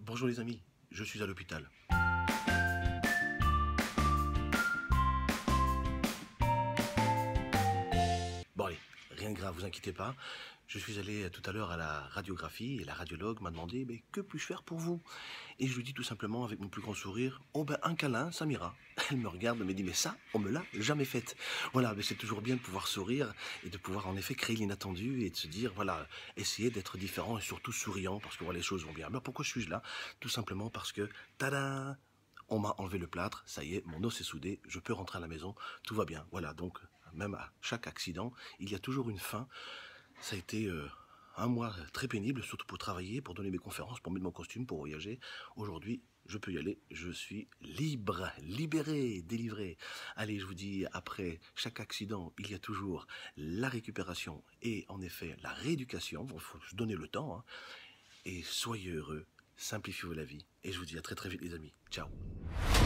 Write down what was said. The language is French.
Bonjour les amis, je suis à l'hôpital. Bon allez, rien de grave, vous inquiétez pas. Je suis allé tout à l'heure à la radiographie et la radiologue m'a demandé mais que puis-je faire pour vous? Et je lui dis tout simplement avec mon plus grand sourire, oh ben un câlin, ça m'ira. Elle me regarde et me dit mais ça, on me l'a jamais fait. Voilà, mais c'est toujours bien de pouvoir sourire et de pouvoir en effet créer l'inattendu et de se dire voilà, essayer d'être différent et surtout souriant parce que voilà, les choses vont bien. Mais pourquoi suis-je là? Tout simplement parce que, tada! On m'a enlevé le plâtre, ça y est, mon os est soudé, je peux rentrer à la maison, tout va bien. Voilà, donc même à chaque accident, il y a toujours une fin. Ça a été un mois très pénible, surtout pour travailler, pour donner mes conférences, pour mettre mon costume, pour voyager. Aujourd'hui, je peux y aller, je suis libre, libéré, délivré. Allez, je vous dis, après chaque accident, il y a toujours la récupération et en effet la rééducation. Il faut se donner le temps. Hein. Et soyez heureux, simplifiez-vous la vie. Et je vous dis à très très vite les amis. Ciao.